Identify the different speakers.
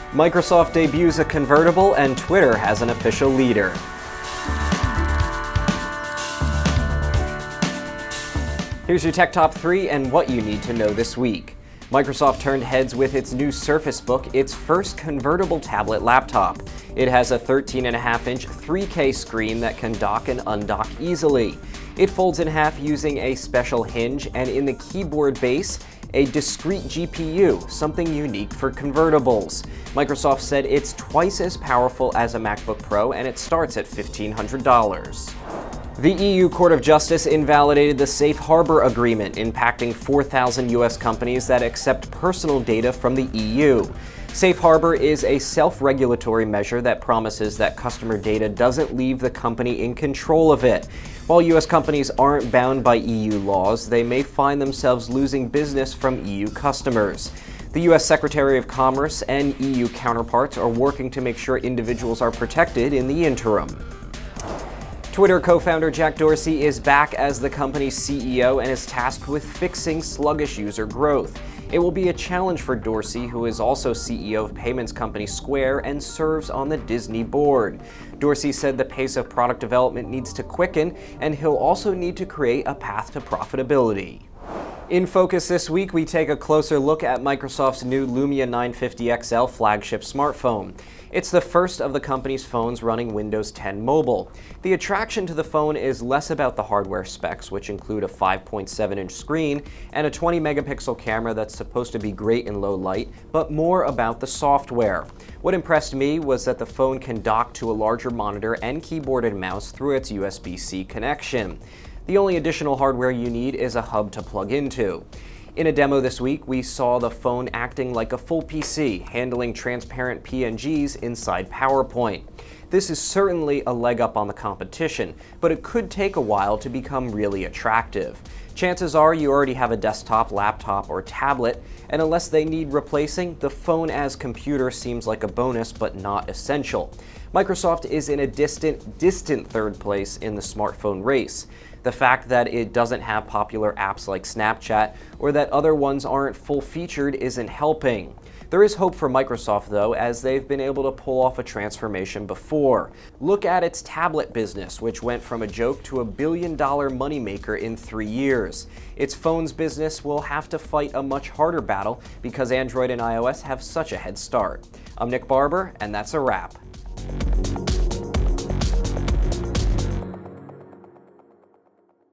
Speaker 1: Microsoft debuts a convertible and Twitter has an official leader. Here's your Tech Top 3 and what you need to know this week. Microsoft turned heads with its new Surface Book, its first convertible tablet laptop. It has a 13.5-inch 3K screen that can dock and undock easily. It folds in half using a special hinge, and in the keyboard base, a discrete GPU, something unique for convertibles. Microsoft said it's twice as powerful as a MacBook Pro, and it starts at $1,500. The EU Court of Justice invalidated the Safe Harbor Agreement, impacting 4,000 US companies that accept personal data from the EU. Safe Harbor is a self-regulatory measure that promises that customer data doesn't leave the company in control of it. While US companies aren't bound by EU laws, they may find themselves losing business from EU customers. The US Secretary of Commerce and EU counterparts are working to make sure individuals are protected in the interim. Twitter co-founder Jack Dorsey is back as the company's CEO and is tasked with fixing sluggish user growth. It will be a challenge for Dorsey, who is also CEO of payments company Square and serves on the Disney board. Dorsey said the pace of product development needs to quicken, and he'll also need to create a path to profitability. In focus this week, we take a closer look at Microsoft's new Lumia 950 XL flagship smartphone. It's the first of the company's phones running Windows 10 Mobile. The attraction to the phone is less about the hardware specs, which include a 5.7-inch screen and a 20-megapixel camera that's supposed to be great in low light, but more about the software. What impressed me was that the phone can dock to a larger monitor and keyboard and mouse through its USB-C connection. The only additional hardware you need is a hub to plug into. In a demo this week, we saw the phone acting like a full PC, handling transparent PNGs inside PowerPoint. This is certainly a leg up on the competition, but it could take a while to become really attractive. Chances are you already have a desktop, laptop, or tablet, and unless they need replacing, the phone as computer seems like a bonus but not essential. Microsoft is in a distant third place in the smartphone race. The fact that it doesn't have popular apps like Snapchat or that other ones aren't full-featured isn't helping. There is hope for Microsoft, though, as they've been able to pull off a transformation before. Look at its tablet business, which went from a joke to $1 billion moneymaker in 3 years. Its phones business will have to fight a much harder battle because Android and iOS have such a head start. I'm Nick Barber, and that's a wrap.